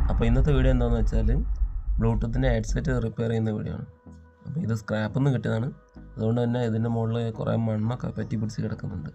അപ്പോൾ ഇന്നത്തെ വീഡിയോ എന്താണെന്ന് വെച്ചാൽ ബ്ലൂടൂത്തിൻ്റെ ഹെഡ്സെറ്റ് റിപ്പയർ ചെയ്യുന്ന വീഡിയോ ആണ്. അപ്പോൾ ഇത് സ്ക്രാപ്പിൽ നിന്ന് കിട്ടിയതാണ്. അതുകൊണ്ട് തന്നെ ഇതിൻ്റെ മുകളിൽ കുറേ മണ്ണൊക്കെ പറ്റി പിടിച്ച് കിടക്കുന്നുണ്ട്.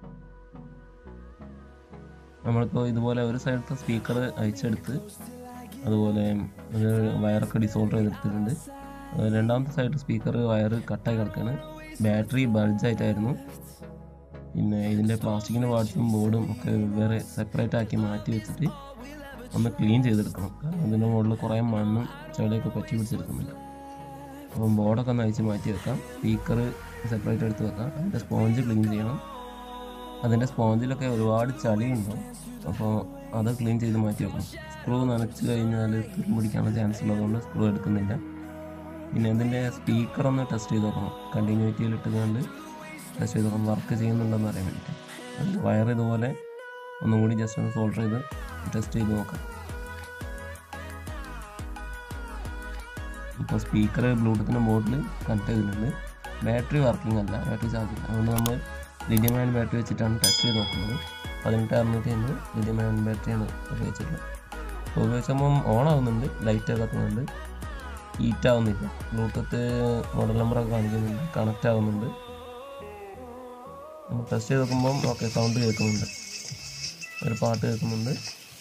നമ്മളിപ്പോൾ ഇതുപോലെ ഒരു സൈഡത്തെ സ്പീക്കർ അയച്ചെടുത്ത് അതുപോലെ ഒരു വയറൊക്കെ ഡിസോൾഡർ ചെയ്തെടുത്തിട്ടുണ്ട്. രണ്ടാമത്തെ സൈഡ് സ്പീക്കർ വയർ കട്ടായി കിടക്കുകയാണ്. ബാറ്ററി ബൾജായിട്ടായിരുന്നു. പിന്നെ ഇതിൻ്റെ പ്ലാസ്റ്റിക്കിൻ്റെ പാർട്സും ബോർഡും ഒക്കെ വേറെ സെപ്പറേറ്റ് ആക്കി മാറ്റി വെച്ചിട്ട് ഒന്ന് ക്ലീൻ ചെയ്തെടുക്കണം. കാരണം ഇതിൻ്റെ മുകളിൽ കുറേ മണ്ണും ചെളിയൊക്കെ പറ്റി പിടിച്ചെടുക്കുന്നുണ്ട്. അപ്പം ബോർഡൊക്കെ ഒന്ന് അയച്ച് മാറ്റി വെക്കാം. സ്പീക്കർ സെപ്പറേറ്റ് എടുത്ത് വെക്കാം. അതിൻ്റെ സ്പോഞ്ച് ക്ലീൻ ചെയ്യണം. അതിൻ്റെ സ്പോഞ്ചിലൊക്കെ ഒരുപാട് ചളിയുണ്ടാവും. അപ്പോൾ അത് ക്ലീൻ ചെയ്ത് മാറ്റി വെക്കണം. സ്ക്രൂ നനച്ച് കഴിഞ്ഞാൽ തുരുമ്പിടിക്കാനുള്ള ചാൻസ് ഉള്ളതുകൊണ്ട് സ്ക്രൂ എടുക്കുന്നില്ല. പിന്നെ ഇതിൻ്റെ സ്പീക്കർ ഒന്ന് ടെസ്റ്റ് ചെയ്ത് നോക്കണം. കണ്ടിന്യൂറ്റിയിൽ ഇട്ടുകൊണ്ട് ടെസ്റ്റ് ചെയ്ത് നോക്കണം വർക്ക് ചെയ്യുന്നുണ്ടെന്ന് അറിയാൻ വേണ്ടിയിട്ട്. അതിൻ്റെ വയർ ഇതുപോലെ ഒന്നും കൂടി ജസ്റ്റ് ഒന്ന് സോൾഡർ ചെയ്ത് ടെസ്റ്റ് ചെയ്ത് നോക്കാം. ഇപ്പോൾ സ്പീക്കർ ബ്ലൂടൂത്തിൻ്റെ ബോർഡിൽ കണക്ട് ചെയ്തിട്ടുണ്ട്. ബാറ്ററി വർക്കിംഗ് അല്ല, ബാറ്ററി ചാർജ് ഇല്ല. അതുകൊണ്ട് നമ്മൾ ലിഥിയം അയൺ ബാറ്ററി വെച്ചിട്ടാണ് ടെസ്റ്റ് ചെയ്ത് നോക്കുന്നത്. 1860 ലിഥിയം അയൺ ബാറ്ററിയാണ് ഉപയോഗിച്ചിട്ടുള്ളത്. അപ്പോൾ ഉപയോഗിക്കുമ്പം ഓൺ ആവുന്നുണ്ട്, ലൈറ്റ് കത്തുന്നുണ്ട്, ഹീറ്റ് ആവുന്നില്ല. ബ്ലൂടൂത്ത് മോഡൽ നമ്പറൊക്കെ കാണിക്കുന്നുണ്ട്, കണക്റ്റ് ആവുന്നുണ്ട്. നമ്മൾ ടെസ്റ്റ് ചെയ്ത് നോക്കുമ്പം ഓക്കെ സൗണ്ട് കേൾക്കുന്നുണ്ട്, ഒരു പാട്ട് കേൾക്കുന്നുണ്ട്.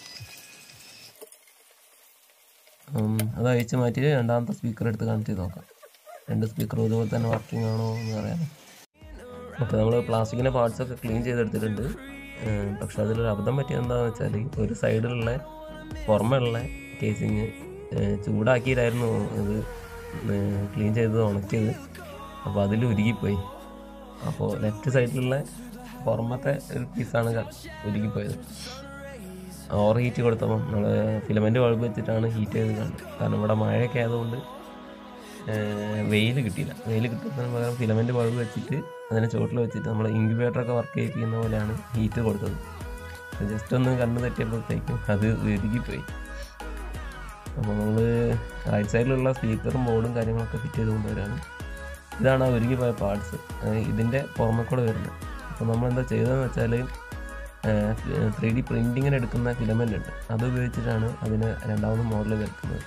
അത് അയച്ച് മാറ്റി രണ്ടാമത്തെ സ്പീക്കർ എടുത്ത് കണക്ട് ചെയ്ത് നോക്കാം. രണ്ട് സ്പീക്കറും ഇതുപോലെ തന്നെ വർക്കിംഗ് ആണോ എന്ന് അറിയാം. അപ്പോൾ നമ്മൾ പ്ലാസ്റ്റിക്കിൻ്റെ പാർട്സൊക്കെ ക്ലീൻ ചെയ്തെടുത്തിട്ടുണ്ട്. പക്ഷെ അതിലൊരു അബദ്ധം പറ്റിയത് എന്താണെന്ന് വെച്ചാൽ ഒരു സൈഡിലുള്ള പുറമെയുള്ള കേസിങ് ചൂടാക്കിയിട്ടായിരുന്നു ഇത് ക്ലീൻ ചെയ്ത് ഉണക്കിയത്. അപ്പോൾ അതിൽ ഉരുകിപ്പോയി. അപ്പോൾ ലെഫ്റ്റ് സൈഡിലുള്ള പുറമത്തെ ഒരു പീസാണ് ഉരുകിപ്പോയത്. ഓവർ ഹീറ്റ് കൊടുത്തപ്പം നമ്മൾ ഫിലമെൻറ്റ് ബൾബ് വെച്ചിട്ടാണ് ഹീറ്റ് ചെയ്ത് കണ്ടത്. കാരണം ഇവിടെ മഴയൊക്കെ ആയതുകൊണ്ട് വെയിൽ കിട്ടിയില്ല. വെയിൽ കിട്ടുന്നതിന് പകരം ഫിലമെൻറ്റ് ബൾബ് വെച്ചിട്ട് അതിനെ ചുവട്ടിൽ വെച്ചിട്ട് നമ്മൾ ഇൻക്യുബേറ്ററൊക്കെ വർക്ക് ചെയ്യിപ്പിക്കുന്ന പോലെയാണ് ഹീറ്റ് കൊടുത്തത്. ജസ്റ്റ് ഒന്ന് കണ്ണ് തെറ്റിയപ്പോഴത്തേക്കും അത് ഉരുകിപ്പോയി. അപ്പോൾ നമ്മൾ റൈറ്റ് സൈഡിലുള്ള സ്പീക്കറും ബോർഡും കാര്യങ്ങളൊക്കെ ഫിറ്റ് ചെയ്ത് കൊണ്ടുവരാണ്. ഇതാണ് ആ ഉരുകിപ്പോയ പാർട്സ്, ഇതിൻ്റെ പുറമെ കൂടെ വരുന്നത്. അപ്പോൾ നമ്മളെന്താ ചെയ്തതെന്ന് വെച്ചാൽ 3D പ്രിൻറ്റിങ്ങിന് എടുക്കുന്ന ഫിലമെൻ്റ് ഉണ്ട്, അത് ഉപയോഗിച്ചിട്ടാണ് അതിന് രണ്ടാമത് മോഡൽ വെക്കുന്നത്.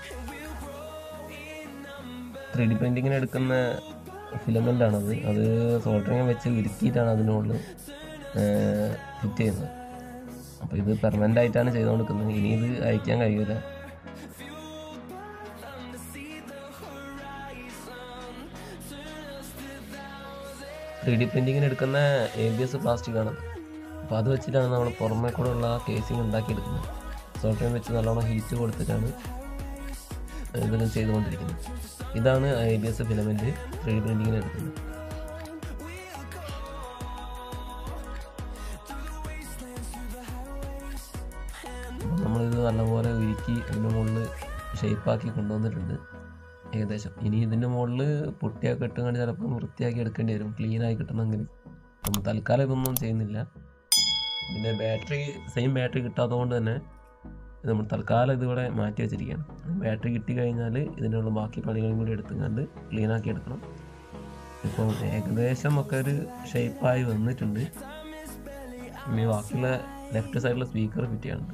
3D പ്രിൻറ്റിങ്ങിന് എടുക്കുന്ന ഫിലമെൻ്റാണത്. അത് സോൾഡറിങ് വെച്ച് ഉരുക്കിയിട്ടാണ് അതിനുള്ളിൽ ഫിറ്റ് ചെയ്യുന്നത്. അപ്പോൾ ഇത് പെർമനൻ്റ് ആയിട്ടാണ് ചെയ്തുകൊണ്ടിരിക്കുന്നത്. ഇനി ഇത് അയക്കാൻ കഴിയില്ല. ത്രീ ഡി പ്രിൻറ്റിങ്ങിന് എടുക്കുന്ന ABS പ്ലാസ്റ്റിക് ആണ്. അപ്പോൾ അത് വെച്ചിട്ടാണ് നമ്മൾ പുറമേ കൂടെ ഉള്ള കേസിങ് ഉണ്ടാക്കിയെടുക്കുന്നത്. സോൾഡറിങ് വെച്ച് നല്ലോണം ഹീറ്റ് കൊടുത്തിട്ടാണ് ഇതെല്ലാം ചെയ്തുകൊണ്ടിരിക്കുന്നത്. ഇതാണ് ABS ഫിലമെൻറ്റ് 3D പ്രിൻറ്റിങ്ങിന് എടുക്കുന്നത്. നമ്മളിത് നല്ലപോലെ ഉരുക്കി അതിൻ്റെ മുകളിൽ ഷേപ്പാക്കി കൊണ്ടുവന്നിട്ടുണ്ട് ഏകദേശം. ഇനി ഇതിൻ്റെ മുകളിൽ പൊട്ടിയൊക്കെ ഇട്ടുകൊണ്ട് ചിലപ്പോൾ വൃത്തിയാക്കി എടുക്കേണ്ടി വരും, ക്ലീനായി കിട്ടണമെങ്കിൽ. നമ്മൾ തൽക്കാലം ഇതൊന്നും ചെയ്യുന്നില്ല. പിന്നെ സെയിം ബാറ്ററി കിട്ടാത്തതുകൊണ്ട് തന്നെ നമ്മൾ തൽക്കാലം ഇതിവിടെ മാറ്റി വെച്ചിരിക്കുകയാണ്. ബാറ്ററി കിട്ടിക്കഴിഞ്ഞാൽ ഇതിനുള്ള ബാക്കി പണികളും കൂടി എടുത്തുകൊണ്ട് ക്ലീനാക്കി എടുക്കണം. ഇപ്പോൾ ഏകദേശം ഒക്കെ ഒരു ഷേപ്പായി വന്നിട്ടുണ്ട്. ഇനി ബാക്കിയുള്ള ലെഫ്റ്റ് സൈഡിലെ സ്പീക്കർ ഫിറ്റ് ചെയ്യാനുണ്ട്.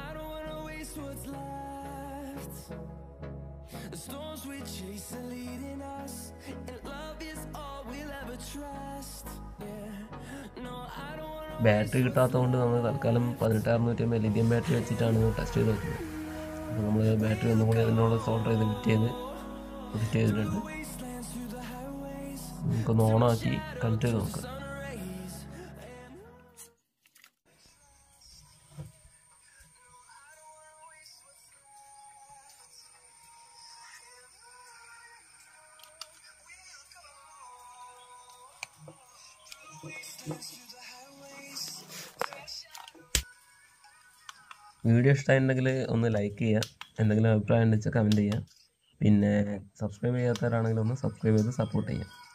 ബാറ്ററി കിട്ടാത്തതുകൊണ്ട് നമ്മൾ തൽക്കാലം 1860 ലിഥിയം ബാറ്ററി വെച്ചിട്ടാണ് ടെസ്റ്റ് ചെയ്ത് നോക്കുന്നത്. അപ്പോൾ നമ്മൾ ബാറ്ററി ഒന്നും കൂടി അതിനോട് സോൾഡർ ചെയ്ത് ഫിറ്റ് ചെയ്തിട്ടുണ്ട്. നമുക്കൊന്ന് ഓണാക്കി കണക്ട് ചെയ്ത് നോക്കാം. വീഡിയോ ഇഷ്ടമായിട്ടുണ്ടെങ്കിൽ ഒന്ന് ലൈക്ക് ചെയ്യുക, എന്തെങ്കിലും അഭിപ്രായം ഉണ്ടെന്ന് വെച്ചാൽ കമൻറ്റ് ചെയ്യുക. പിന്നെ സബ്സ്ക്രൈബ് ചെയ്യാത്തവരാണെങ്കിൽ ഒന്ന് സബ്സ്ക്രൈബ് ചെയ്ത് സപ്പോർട്ട് ചെയ്യുക.